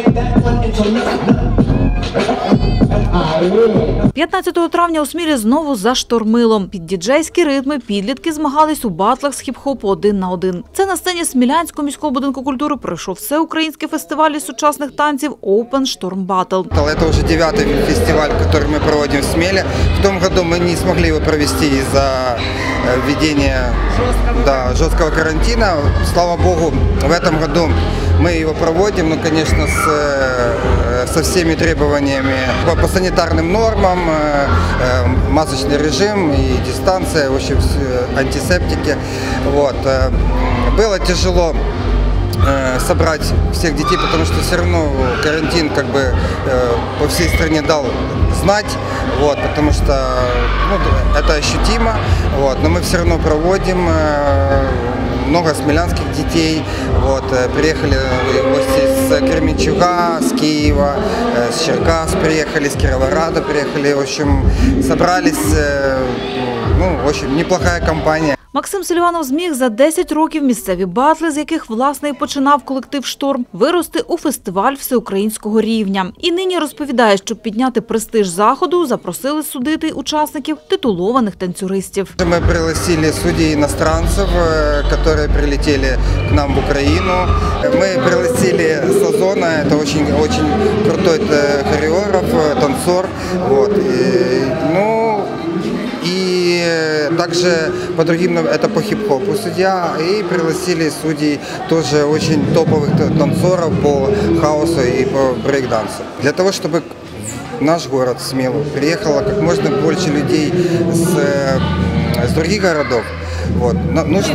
15 травня у Смілі знову заштормило. Під діджейські ритми підлітки змагались у батлах з хіп-хопу 1 на 1. Це на сцені Смілянського міського будинку культури пройшов всеукраїнський фестиваль сучасних танців Open Storm Battle. Это уже 9-й фестиваль, который мы проводим в Смеле. В том году мы не смогли его провести из-за введения жесткого карантина. Слава богу, в этом году мы его проводим, но, конечно, со всеми требованиями по санитарным нормам, масочный режим и дистанция, в общем, антисептики. Вот. Было тяжело собрать всех детей, потому что все равно карантин как бы по всей стране дал знать, вот, потому что это ощутимо, вот, но мы все равно проводим. Много смелянских детей, вот, приехали гости с Кременчуга, с Киева, с Черкас приехали, с Кировограда приехали, в общем, собрались, в общем, неплохая компания. Максим Селіванов зміг за 10 років місцеві батли, з яких, власне, і починав колектив «Шторм», вирости у фестиваль всеукраїнського рівня. І нині розповідає, щоб підняти престиж заходу, запросили судити учасників титулованих танцюристів. Ми пригласили судей іностранців, які прилетіли к нам в Україну. Ми пригласили Сазона, це дуже крутой хореограф, танцор. Вот. Также по другим, это по хип-хопу судья, и пригласили судей тоже очень топовых танцоров по хаосу и по брейк-дансу. Для того, чтобы в наш город Смелу приехало как можно больше людей с других городов, вот, нужно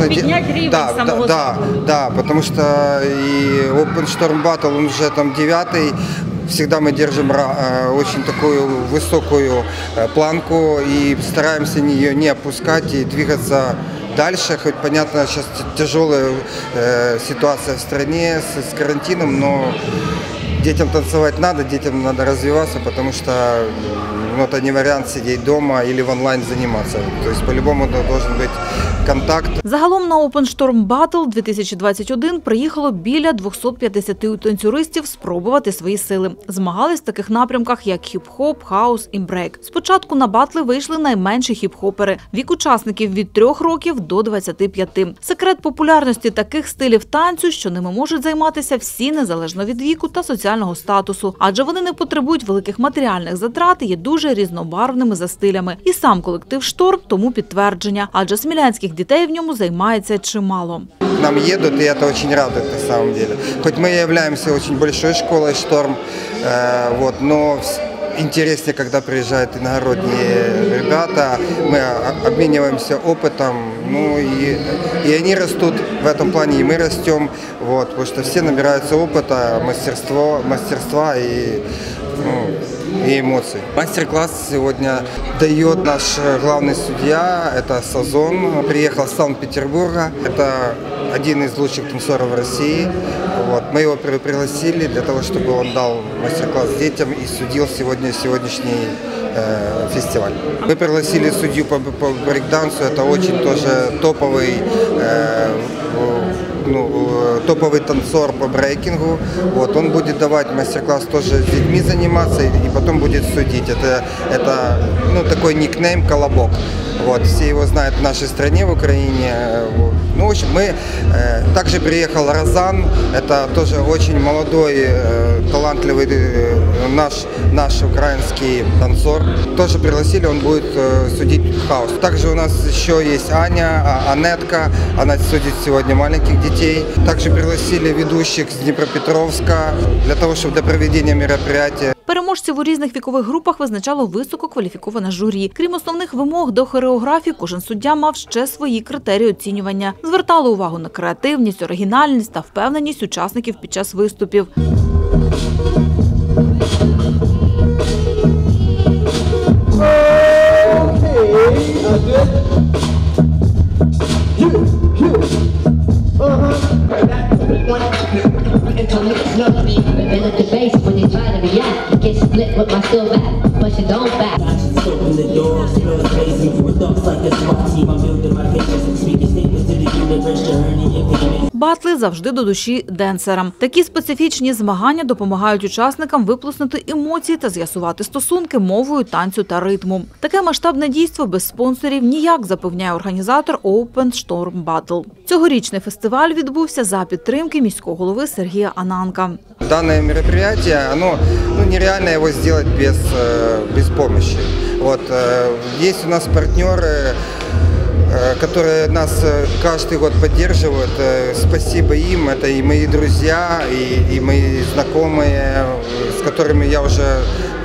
потому что и Open Storm Battle, он уже там 9-й. Всегда мы держим очень такую высокую планку и стараемся ее не опускать и двигаться дальше. Хоть, понятно, сейчас тяжелая ситуация в стране с карантином, но детям танцевать надо, детям надо развиваться, потому что это не вариант сидеть дома или в онлайн заниматься. То есть по-любому должен быть контакт. Загалом на Open Storm Battle 2021 приїхало біля 250 танцюристів спробувати свої сили. Змагались в таких напрямках, як хіп-хоп, хаус і брейк. Спочатку на батли вийшли найменші хіп-хопери. Вік учасників від 3 років до 25. Секрет популярності таких стилів танцю, що ними можуть займатися всі незалежно від віку та соціального статусу. Адже вони не потребують великих матеріальних затрат і є дуже різнобарвними за стилями. І сам колектив «Шторм» тому підтвердження, адже смілянських дітей в ньому займається чимало. К нам едут, и это очень радует на самом деле. Хоть мы являемся очень большой школой «Шторм», но интереснее, когда приезжают иногородние ребята, мы обмениваемся опытом, и они растут в этом плане, и мы растем, потому что все набираются опыта, мастерства и эмоций. Мастер-класс сегодня дает наш главный судья, это Сазон, приехал с Санкт-Петербурга, это один из лучших танцоров России. Мы его пригласили для того, чтобы он дал мастер-класс детям и судил сегодняшний фестиваль. Мы пригласили судью по брейк-дансу, это очень тоже топовый танцор по брейкингу. Он будет давать мастер-класс тоже с детьми заниматься и потом будет судить. Это такой никнейм «Колобок». Все его знают в нашей стране, в Украине. В общем, также приехал Розан, это тоже очень молодой, талантливый наш украинский танцор. Тоже пригласили, он будет судить хаос. Также у нас еще есть Аня, Анетка, она судит сегодня маленьких детей. Также пригласили ведущих с Днепропетровска для того, чтобы для проведения мероприятия. Переможців у різних вікових групах визначало висококваліфіковане журі. Крім основних вимог до хореографії, кожен суддя мав ще свої критерії оцінювання. Звертали увагу на креативність, оригінальність та впевненість учасників під час виступів. Батли завжди до душі денсерам. Такі специфічні змагання допомагають учасникам виплеснути емоції та з'ясувати стосунки мовою танцю та ритму. Таке масштабне дійство без спонсорів ніяк, запевняє організатор Open Storm Battle. Цьогорічний фестиваль відбувся за підтримки міського голови Сергія Ананка. Данное мероприятие, оно нереально его сделать без помощи. Вот, есть у нас партнеры, которые нас каждый год поддерживают. Спасибо им, это и мои друзья, и мои знакомые, с которыми я уже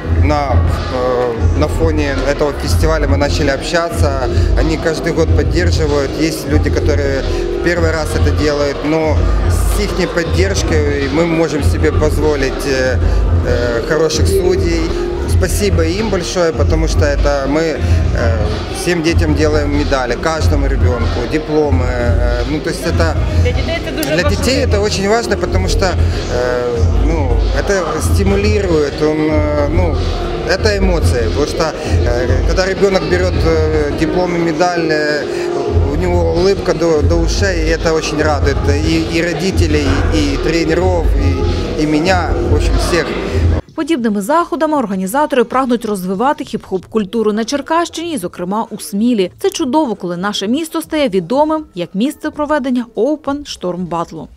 на фоне этого фестиваля мы начали общаться. Они каждый год поддерживают. Есть люди, которые в первый раз это делают, но с их поддержкой мы можем себе позволить хороших судей. Спасибо им большое, потому что это мы всем детям делаем медали, каждому ребенку, дипломы. Ну, то есть это для детей это очень важно, потому что это стимулирует, это эмоции, потому что когда ребенок берет диплом и медаль, у него улыбка до ушей, и это очень радует и родителей, и тренеров, и меня, в общем, всех. Подібними заходами організатори прагнуть розвивати хіп-хоп-культуру на Черкащині, зокрема у Смілі. Це чудово, коли наше місто стає відомим як місце проведення Open Storm Battle.